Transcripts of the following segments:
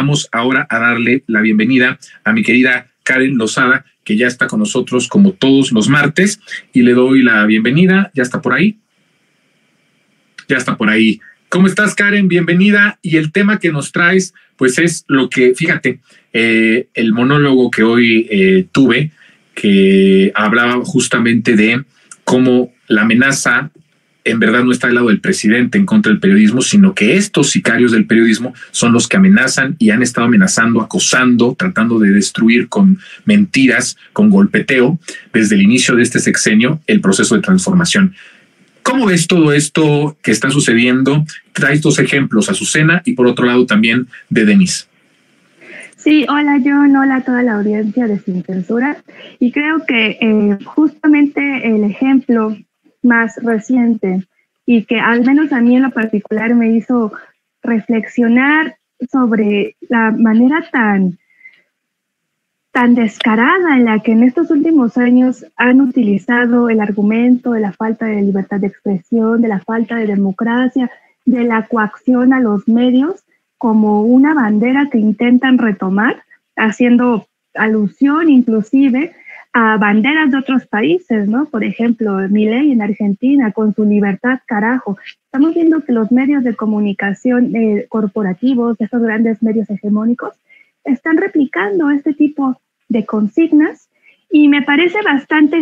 vamos ahora a darle la bienvenida a mi querida Karen Lozada, que ya está con nosotros como todos los martes, y le doy la bienvenida. ¿Ya está por ahí? Ya está por ahí. ¿Cómo estás, Karen? Bienvenida. Y el tema que nos traes, pues es lo que, fíjate, el monólogo que hoy tuve, que hablaba justamente de cómo la amenaza en verdad no está del lado del presidente en contra del periodismo, sino que estos sicarios del periodismo son los que amenazan y han estado amenazando, acosando, tratando de destruir con mentiras, con golpeteo, desde el inicio de este sexenio, el proceso de transformación. ¿Cómo ves todo esto que está sucediendo? Traes dos ejemplos, Azucena y por otro lado también de Denise. Sí, hola John, hola a toda la audiencia de Sin Censura. Y creo que justamente el ejemplo más reciente y que al menos a mí en lo particular me hizo reflexionar sobre la manera tan descarada en la que en estos últimos años han utilizado el argumento de la falta de libertad de expresión, de la falta de democracia, de la coacción a los medios como una bandera que intentan retomar, haciendo alusión inclusive a banderas de otros países, ¿no? Por ejemplo, Milei en Argentina, con su libertad, carajo. Estamos viendo que los medios de comunicación corporativos, estos grandes medios hegemónicos, están replicando este tipo de consignas y me parece bastante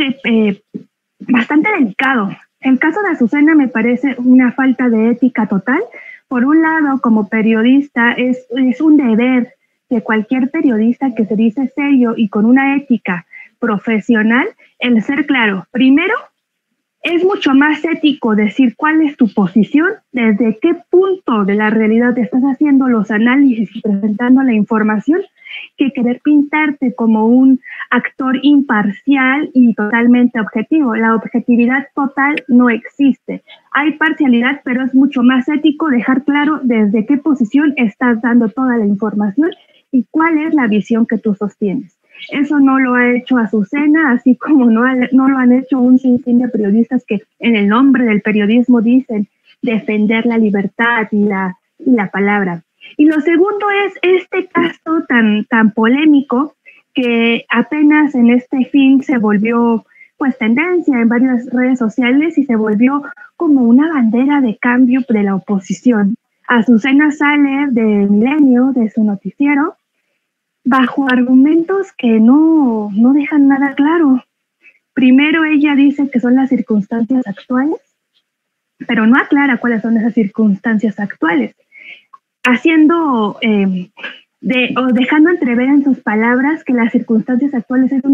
delicado. El caso de Azucena me parece una falta de ética total. Por un lado, como periodista, es un deber de cualquier periodista que se dice serio y con una ética profesional el ser claro. Primero, es mucho más ético decir cuál es tu posición, desde qué punto de la realidad estás haciendo los análisis y presentando la información, que querer pintarte como un actor imparcial y totalmente objetivo. La objetividad total no existe. Hay parcialidad, pero es mucho más ético dejar claro desde qué posición estás dando toda la información y cuál es la visión que tú sostienes. Eso no lo ha hecho Azucena, así como no lo han hecho un sinfín de periodistas que en el nombre del periodismo dicen defender la libertad y la palabra. Y lo segundo es este caso tan polémico que apenas en este fin se volvió pues tendencia en varias redes sociales y se volvió como una bandera de cambio de la oposición. Azucena sale de Milenio, de su noticiero, bajo argumentos que no dejan nada claro. Primero ella dice que son las circunstancias actuales, pero no aclara cuáles son esas circunstancias actuales, haciendo o dejando entrever en sus palabras que las circunstancias actuales es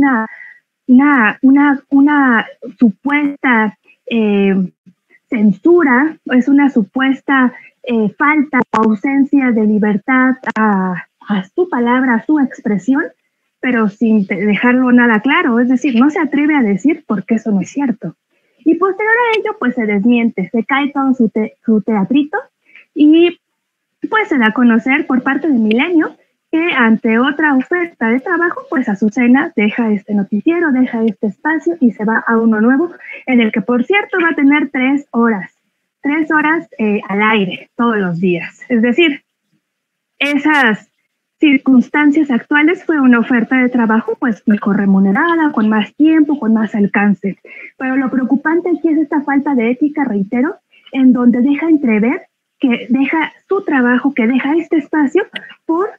una supuesta censura, es una supuesta falta o ausencia de libertad a su palabra, a su expresión, pero sin dejarlo nada claro, es decir, no se atreve a decir porque eso no es cierto. Y posterior a ello, pues se desmiente, se cae todo su teatrito y pues se da a conocer por parte de Milenio que ante otra oferta de trabajo, pues Azucena deja este noticiero, deja este espacio y se va a uno nuevo, en el que por cierto va a tener 3 horas al aire todos los días. Es decir, esas circunstancias actuales fue una oferta de trabajo pues mejor remunerada, con más tiempo, con más alcance. Pero lo preocupante aquí es esta falta de ética, reitero, en donde deja entrever que deja su trabajo, que deja este espacio por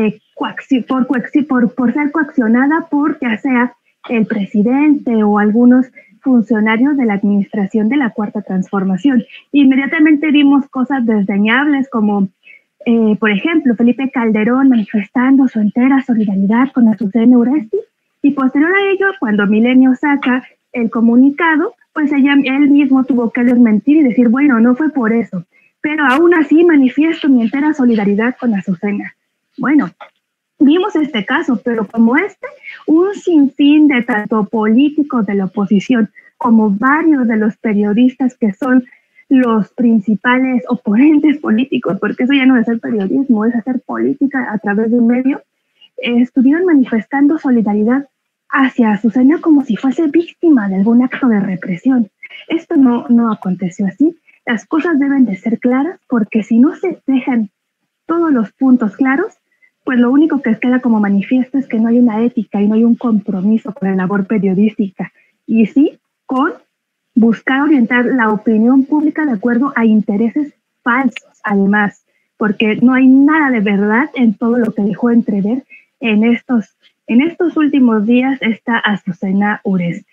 ser coaccionada por ya sea el presidente o algunos funcionarios de la administración de la Cuarta Transformación. Inmediatamente vimos cosas desdeñables como por ejemplo, Felipe Calderón manifestando su entera solidaridad con Azucena Urresti, y posterior a ello, cuando Milenio saca el comunicado, pues él mismo tuvo que desmentir y decir, bueno, no fue por eso, pero aún así manifiesto mi entera solidaridad con Azucena. Bueno, vimos este caso, pero como un sinfín de tanto políticos de la oposición como varios de los periodistas que son los principales oponentes políticos, porque eso ya no es hacer periodismo, es hacer política a través de un medio, estuvieron manifestando solidaridad hacia Azucena como si fuese víctima de algún acto de represión. Esto no aconteció así. Las cosas deben de ser claras, porque si no se dejan todos los puntos claros, pues lo único que queda como manifiesto es que no hay una ética y no hay un compromiso con la labor periodística. Y sí, con buscar orientar la opinión pública de acuerdo a intereses falsos, además, porque no hay nada de verdad en todo lo que dejó entrever en estos últimos días esta Azucena Uresti.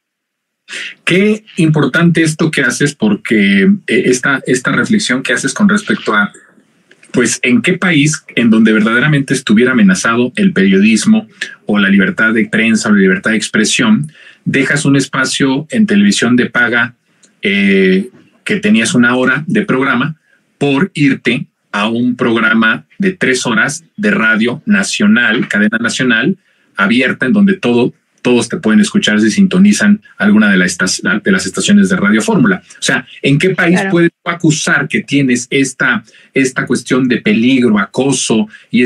Qué importante esto que haces, porque esta reflexión que haces con respecto a, pues, en qué país en donde verdaderamente estuviera amenazado el periodismo o la libertad de prensa o la libertad de expresión, dejas un espacio en televisión de paga que tenías 1 hora de programa por irte a un programa de 3 horas de radio nacional, cadena nacional, abierta, en donde todos te pueden escuchar si sintonizan alguna de las estaciones de Radio Fórmula. O sea, ¿en qué país puedes acusar que tienes esta cuestión de peligro, acoso y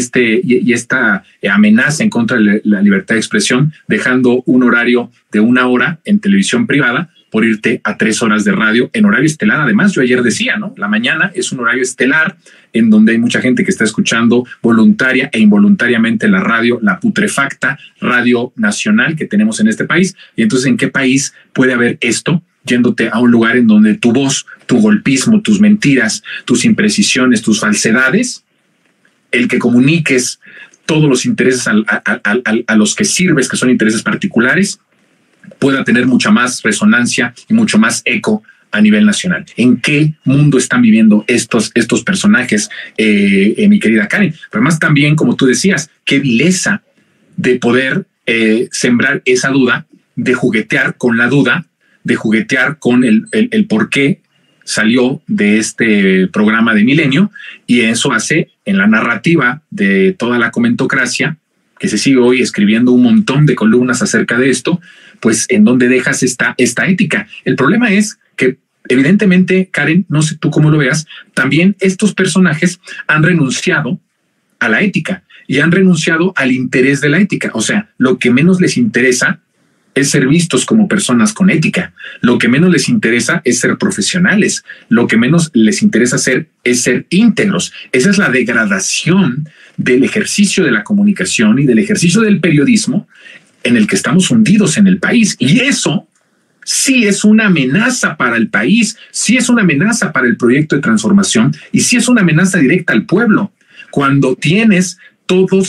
esta amenaza en contra de la libertad de expresión, dejando un horario de 1 hora en televisión privada por irte a 3 horas de radio en horario estelar? Además, yo ayer decía, ¿no? La mañana es un horario estelar en donde hay mucha gente que está escuchando voluntaria e involuntariamente la radio, la putrefacta radio nacional que tenemos en este país. Y entonces, ¿en qué país puede haber esto? Yéndote a un lugar en donde tu voz, tu golpismo, tus mentiras, tus imprecisiones, tus falsedades, el que comuniques todos los intereses a los que sirves, que son intereses particulares, pueda tener mucha más resonancia y mucho más eco a nivel nacional. ¿En qué mundo están viviendo estos personajes, mi querida Karen? Pero además también, como tú decías, qué vileza de poder sembrar esa duda, de juguetear con la duda, de juguetear con el por qué salió de este programa de Milenio, y eso hace en la narrativa de toda la comentocracia, que se sigue hoy escribiendo un montón de columnas acerca de esto, pues en dónde dejas esta ética. El problema es que evidentemente, Karen, no sé tú cómo lo veas, también estos personajes han renunciado a la ética y han renunciado al interés de la ética. O sea, lo que menos les interesa es ser vistos como personas con ética. Lo que menos les interesa es ser profesionales. Lo que menos les interesa es ser íntegros. Esa es la degradación del ejercicio de la comunicación y del ejercicio del periodismo en el que estamos hundidos en el país. Y eso sí es una amenaza para el país, sí es una amenaza para el proyecto de transformación y sí es una amenaza directa al pueblo. Cuando tienes todo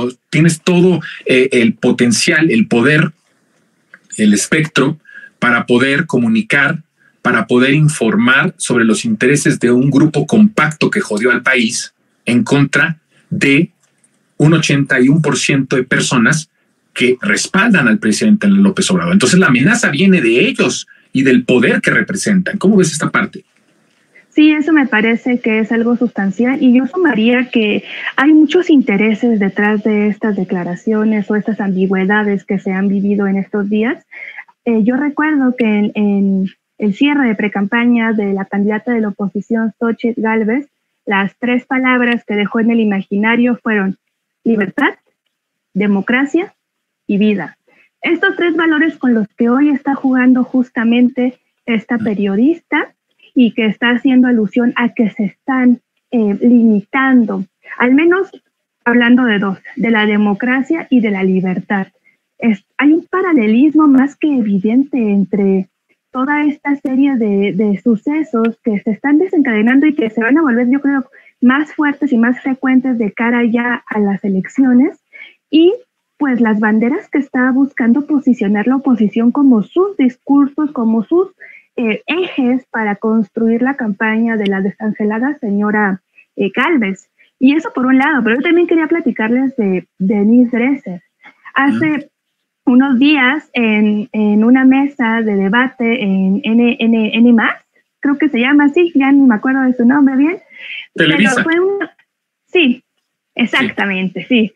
el potencial, el poder, el espectro para poder comunicar, para poder informar sobre los intereses de un grupo compacto que jodió al país en contra de un 81% de personas que respaldan al presidente López Obrador. Entonces la amenaza viene de ellos y del poder que representan. ¿Cómo ves esta parte? Sí, eso me parece que es algo sustancial, y yo sumaría que hay muchos intereses detrás de estas declaraciones o estas ambigüedades que se han vivido en estos días. Yo recuerdo que en el cierre de precampaña de la candidata de la oposición, Xochitl Gálvez, las 3 palabras que dejó en el imaginario fueron libertad, democracia y vida. Estos 3 valores con los que hoy está jugando justamente esta periodista, y que está haciendo alusión a que se están limitando, al menos hablando de 2, de la democracia y de la libertad. Hay un paralelismo más que evidente entre toda esta serie de sucesos que se están desencadenando y que se van a volver, yo creo, más fuertes y más frecuentes de cara ya a las elecciones, y pues las banderas que está buscando posicionar la oposición como sus discursos, como sus ejes para construir la campaña de la desangelada señora Gálvez. Y eso por un lado, pero yo también quería platicarles de Denise Dresser. Hace unos días en una mesa de debate en N+, creo que se llama así, ya ni me acuerdo de su nombre bien. Televisa. Pero sí, exactamente, sí.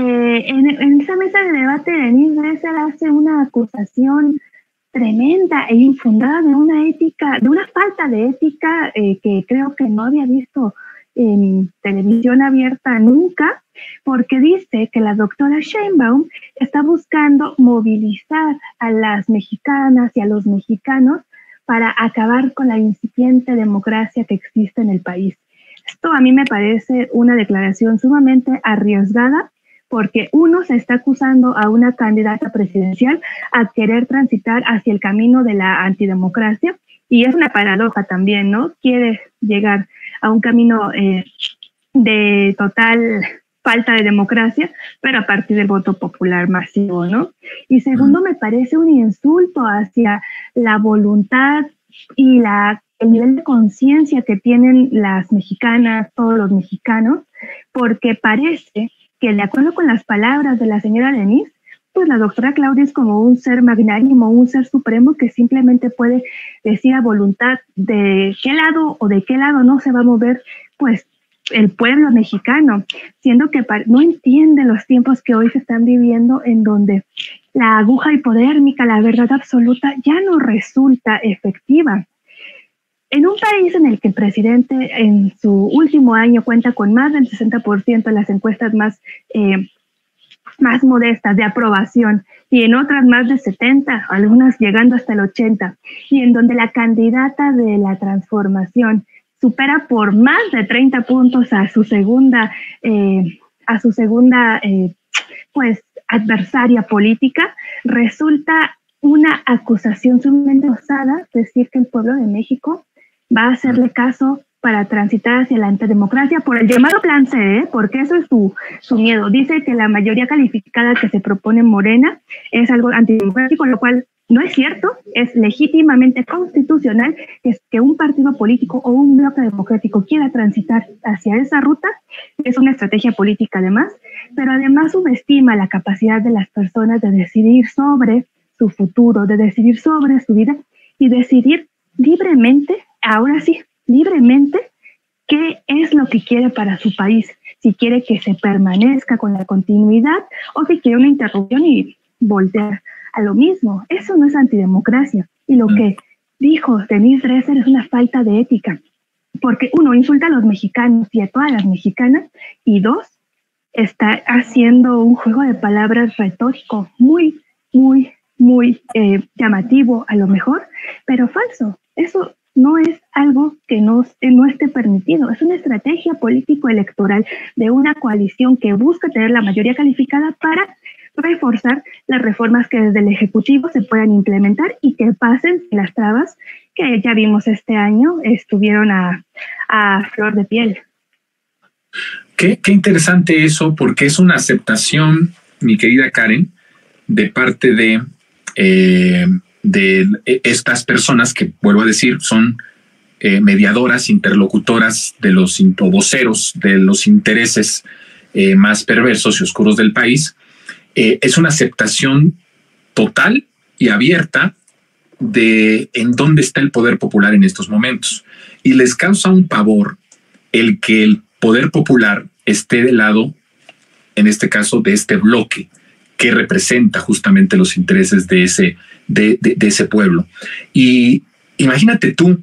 En esa mesa de debate, Denise Dresser hace una acusación tremenda e infundada de una falta de ética que creo que no había visto en televisión abierta nunca, porque dice que la doctora Sheinbaum está buscando movilizar a las mexicanas y a los mexicanos para acabar con la incipiente democracia que existe en el país. Esto a mí me parece una declaración sumamente arriesgada, porque uno se está acusando a una candidata presidencial a querer transitar hacia el camino de la antidemocracia, y es una paradoja también, ¿no? Quiere llegar a un camino de total falta de democracia, pero a partir del voto popular masivo, ¿no? Y segundo, me parece un insulto hacia la voluntad y el nivel de conciencia que tienen las mexicanas, todos los mexicanos, porque parece que, de acuerdo con las palabras de la señora Denise, pues la doctora Claudia es como un ser magnánimo, un ser supremo que simplemente puede decir a voluntad de qué lado o de qué lado no se va a mover, pues, el pueblo mexicano, siendo que no entiende los tiempos que hoy se están viviendo, en donde la aguja hipodérmica, la verdad absoluta, ya no resulta efectiva. En un país en el que el presidente en su último año cuenta con más del 60% de las encuestas más modestas de aprobación, y en otras más de 70, algunas llegando hasta el 80, y en donde la candidata de la transformación supera por más de 30 puntos a su segunda pues adversaria política, resulta una acusación sumamente osada decir que el pueblo de México va a hacerle caso para transitar hacia la antidemocracia por el llamado Plan C, porque eso es su miedo. Dice que la mayoría calificada que se propone Morena es algo antidemocrático, lo cual no es cierto. Es legítimamente constitucional que un partido político o un bloque democrático quiera transitar hacia esa ruta. Es una estrategia política además, pero además subestima la capacidad de las personas de decidir sobre su futuro, de decidir sobre su vida y decidir libremente, ahora sí, libremente, qué es lo que quiere para su país, si quiere que se permanezca con la continuidad o si quiere una interrupción y voltear a lo mismo. Eso no es antidemocracia. Y lo que dijo Denise Dresser es una falta de ética, porque uno, insulta a los mexicanos y a todas las mexicanas, y dos, está haciendo un juego de palabras retórico muy, muy, muy llamativo a lo mejor, pero falso. Eso no es algo que no esté permitido. Es una estrategia político-electoral de una coalición que busca tener la mayoría calificada para reforzar las reformas que desde el Ejecutivo se puedan implementar y que pasen las trabas que ya vimos este año estuvieron a flor de piel. Qué interesante eso, porque es una aceptación, mi querida Karen, de parte de estas personas que, vuelvo a decir, son mediadoras, interlocutoras de los voceros de los intereses más perversos y oscuros del país. Es una aceptación total y abierta de en dónde está el poder popular en estos momentos. Y les causa un pavor el que el poder popular esté del lado, en este caso, de este bloque que representa justamente los intereses de ese pueblo. Y imagínate tú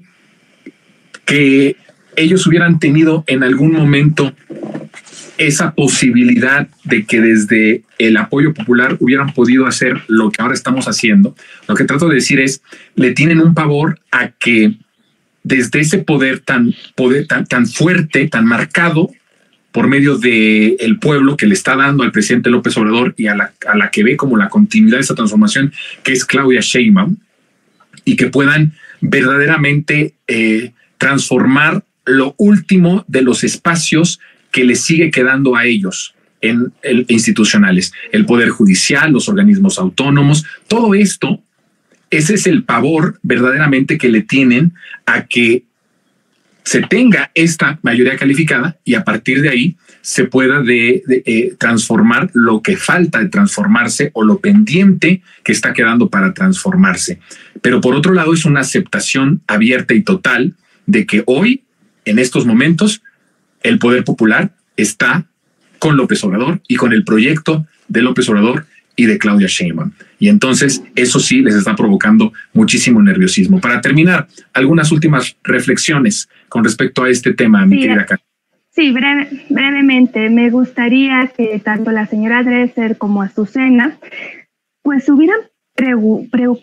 que ellos hubieran tenido en algún momento esa posibilidad de que desde el apoyo popular hubieran podido hacer lo que ahora estamos haciendo. Lo que trato de decir es, le tienen un pavor a que desde ese poder tan fuerte, tan marcado, por medio del pueblo que le está dando al presidente López Obrador y a la que ve como la continuidad de esa transformación, que es Claudia Sheinbaum, y que puedan verdaderamente transformar lo último de los espacios que les sigue quedando a ellos institucionales, el Poder Judicial, los organismos autónomos, todo esto. Ese es el pavor verdaderamente que le tienen a que se tenga esta mayoría calificada y a partir de ahí se pueda transformar lo que falta de transformarse o lo pendiente que está quedando para transformarse. Pero por otro lado es una aceptación abierta y total de que hoy, en estos momentos, el poder popular está con López Obrador y con el proyecto de López Obrador y de Claudia Sheinbaum. Y entonces eso sí les está provocando muchísimo nerviosismo. Para terminar, algunas últimas reflexiones con respecto a este tema, mi querida Karen. Sí, brevemente. Me gustaría que tanto la señora Dresser como Azucena pues hubieran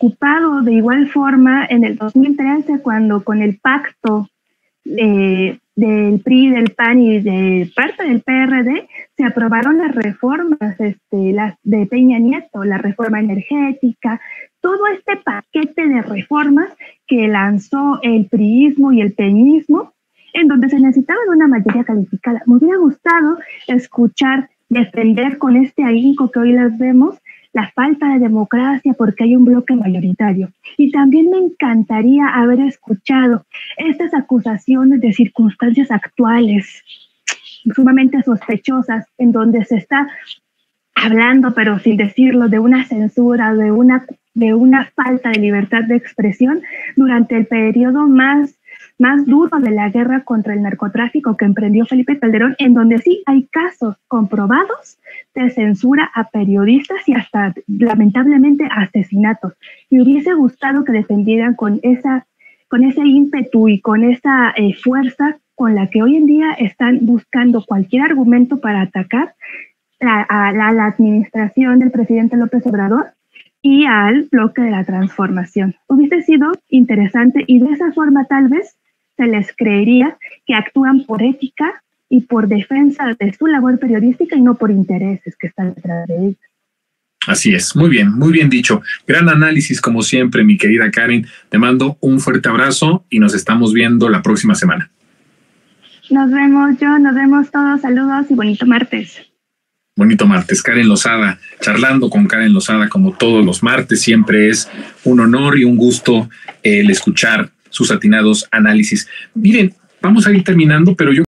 preocupado de igual forma en el 2013, cuando con el pacto del PRI, del PAN y de parte del PRD, se aprobaron las reformas, las de Peña Nieto, la reforma energética, todo este paquete de reformas que lanzó el priismo y el peñismo, en donde se necesitaba de una mayoría calificada. Me hubiera gustado escuchar, defender con este ahínco que hoy les vemos, la falta de democracia porque hay un bloque mayoritario. Y también me encantaría haber escuchado estas acusaciones de circunstancias actuales, sumamente sospechosas, en donde se está hablando, pero sin decirlo, de una censura, de una falta de libertad de expresión durante el periodo más duro de la guerra contra el narcotráfico que emprendió Felipe Calderón, en donde sí hay casos comprobados de censura a periodistas y hasta, lamentablemente, asesinatos. Me hubiese gustado que defendieran con ese ímpetu y con esa fuerza con la que hoy en día están buscando cualquier argumento para atacar a la administración del presidente López Obrador y al bloque de la transformación. Hubiese sido interesante y de esa forma tal vez se les creería que actúan por ética y por defensa de su labor periodística y no por intereses que están detrás de ellos. Así es, muy bien dicho. Gran análisis como siempre, mi querida Karen. Te mando un fuerte abrazo y nos estamos viendo la próxima semana. Nos vemos, John, nos vemos todos. Saludos y bonito martes. Bonito martes, Karen Lozada, charlando con Karen Lozada como todos los martes. Siempre es un honor y un gusto el escuchar sus atinados análisis. Miren, vamos a ir terminando, pero yo